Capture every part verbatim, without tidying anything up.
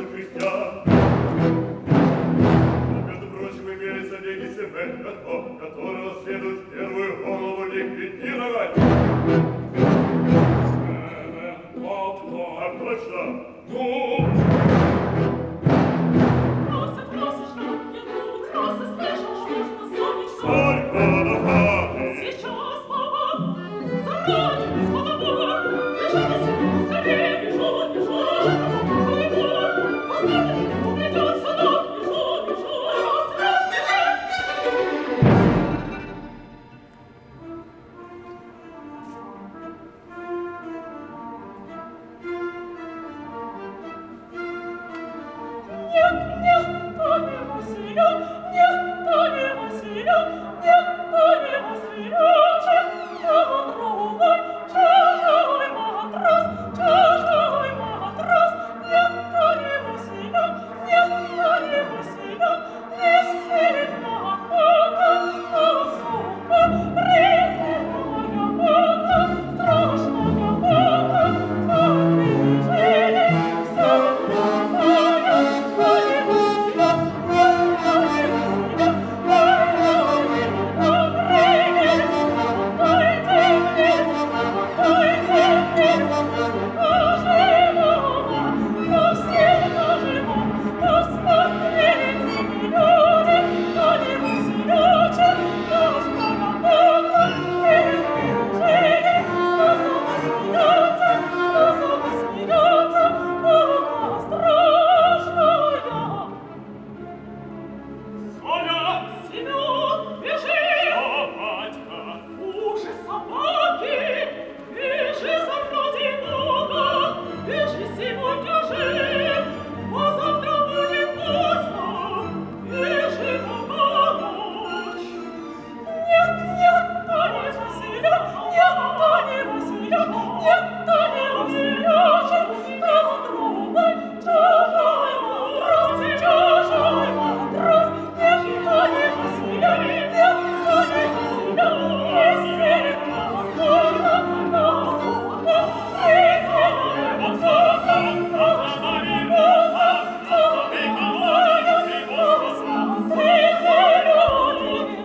крестьян. Но, между прочим, имеется некий Семен Катко, которого следует в первую голову ликвидировать. Семен Катко. А точно. Ну? Просит, просишь, как я тут, просит, слышал, что ж солнечко. Сколько до хаты? Сейчас, папа, заради Господа Бога, бежите себе, скорее, бежу, бежу, Господи Бога, оставьте, уведет сюда, бежу, бежу, раз, раз, Нет, нет, то не Василий, нет, то не Василий, нет, то не Василий, чужой другой, чужой матрос, чужой матрос, нет, то не Василий, нет, то не Василий, не сидит на Бога, а сука, презренная Бога, страшная Бога, как видели, самая Семен, бежи! О, батька! Уши собаки! Бежи за ради Бога! Бежи сегодня же! А завтра будет поздно! Бежи помочь! Нет, нет, то не Василий! Нет, то не Василий! Нет, то не Василий! То другой, чужой матрос! Чужой матрос! Нет, то не Василий! Нет, то не Василий! Не сидит на Бога, на Бога! Презренная Бога, страшная Бога! Самая Бога, среди людей!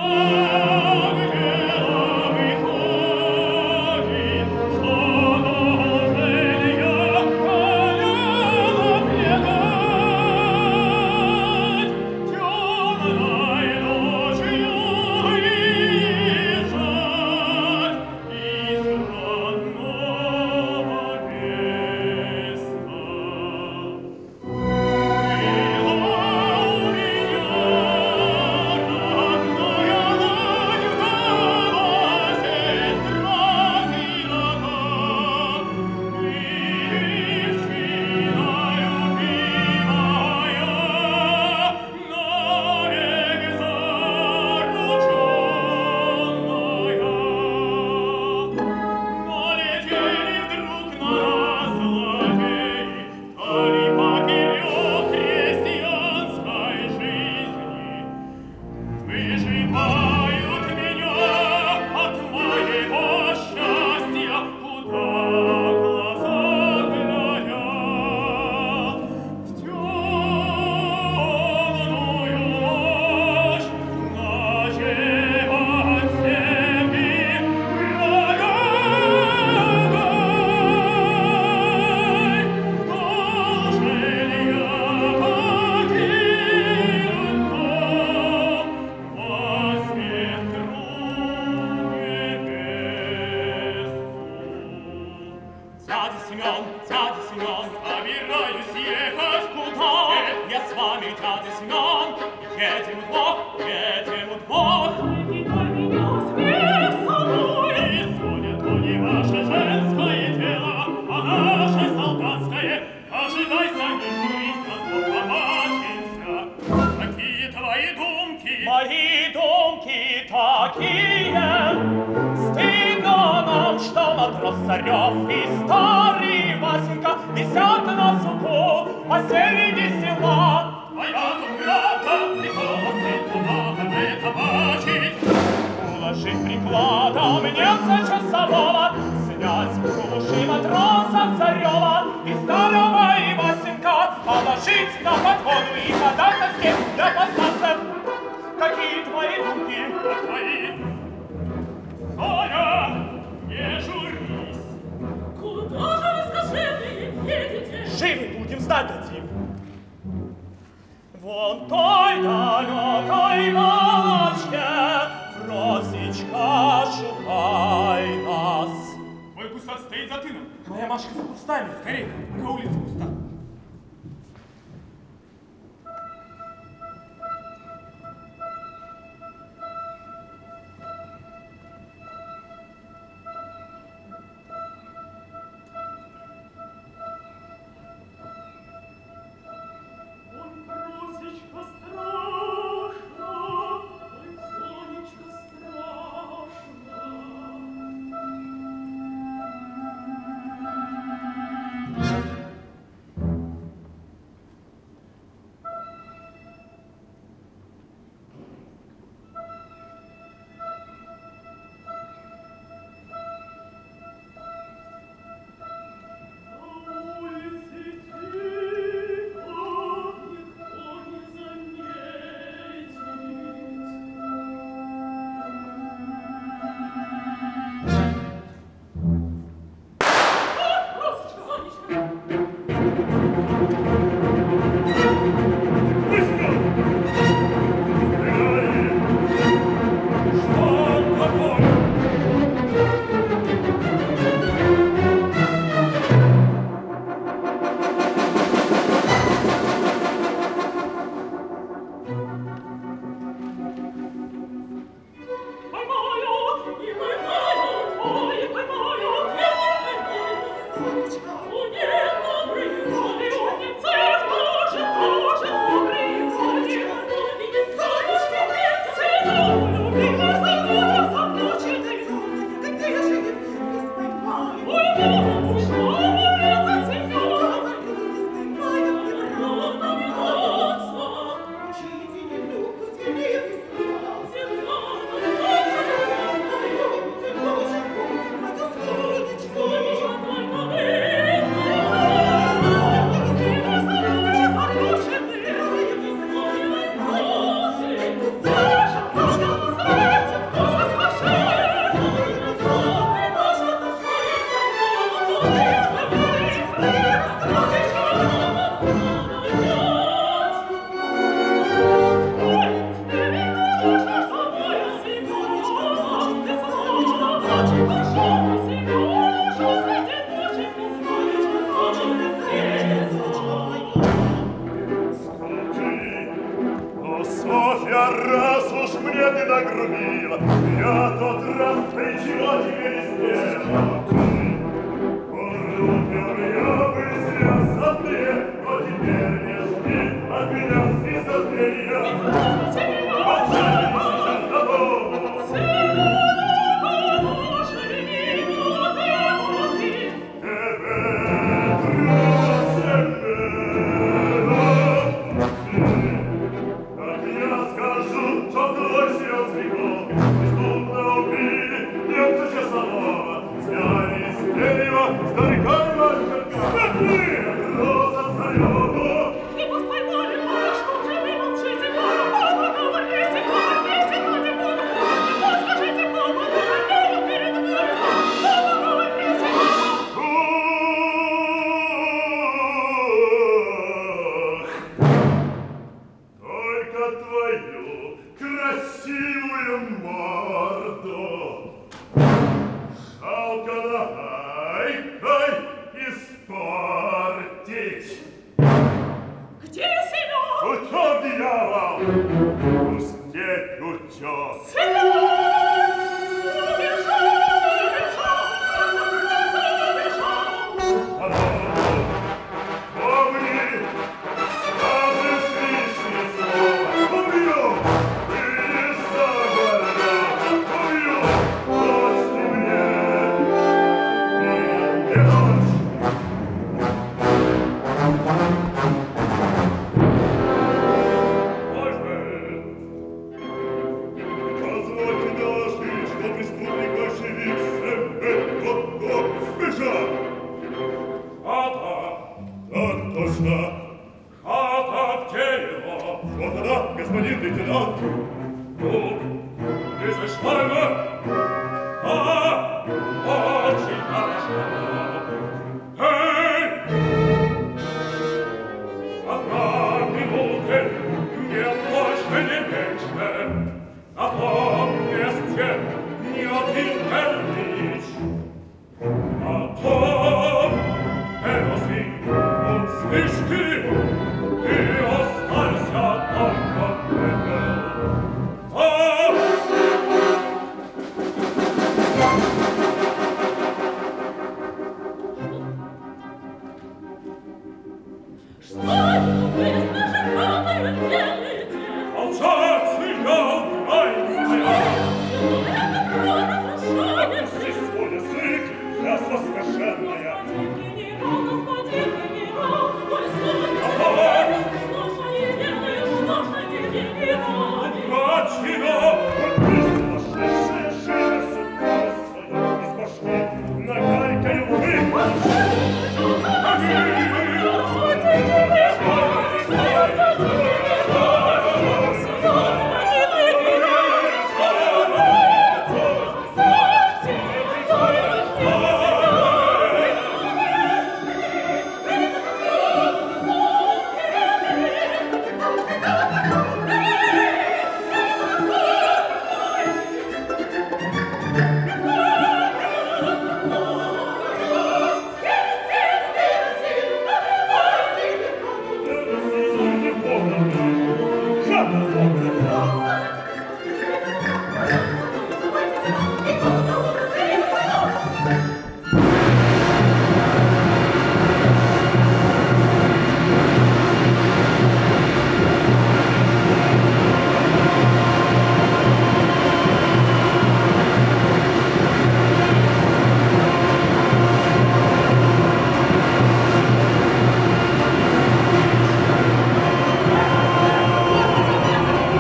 Дядя Семен, дядя Семен, собираюсь ехать куда? Я с вами, дядя Семен, едем вдвох, едем вдвох. Дай меня смерть с собой. И судит то не ваше женское дело, а наше солдатское. Ожидайся, не журись, а то побачимся. Какие твои думки? Мои думки такие. Стыдно нам, что матрос Царев и старый Васенька висят на суку посреди села. Моя тут правда, прикола стыдно это бачить. Уложить прикладом немца часового, снять с круши матроса Царева и старого Васенька положить на подводу и податься всем для посланцев. Какие твои думки? А твои? Соня, не журись. Куда же вы, скажи мне, едете? Живы будем, знать дадим. Вон той далекой бочке Фросечка шукай нас. Мой гусар стоит за тыном. Моя Машка за кустами. Скорей, на улице пуста. Раз уж мне ты нагрубила, я тот раз ничего тебе не сделал. Порубил я бы зря сопли, но теперь не жди от меня снисхождения. Молчание сейчас на дому. Твою красивую морду жалко дай, дай испортить. Где Семен? Утёс, дьявол! Пустеть утёс! Семен! Убежал, убежал! Убежал! Помни! Скажешь лишнее слово! Убью! Ты заговорила! Убью! Дочь ты мне! Нет, не дочь! Боже! Вот она, господин лейтенант. Ну, ты зашла? А, очень хорошо. Эй! Одна минута, не больше, не меньше. На том месте ни один карлич. А то, Эроси, он слишком, и остался только пепел. А! Что вы снаженные делаете? Молчать, я украинская! Отпусти свой язык, я соскошенная! Господин генерал, господин генерал, мой сын, Ага! что ж они делают, что ж они генерал? Брать его! Ты сумасшедшая, живо сукно свою из башки на горькую выпущу! Thank you.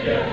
Ей-ей-ей!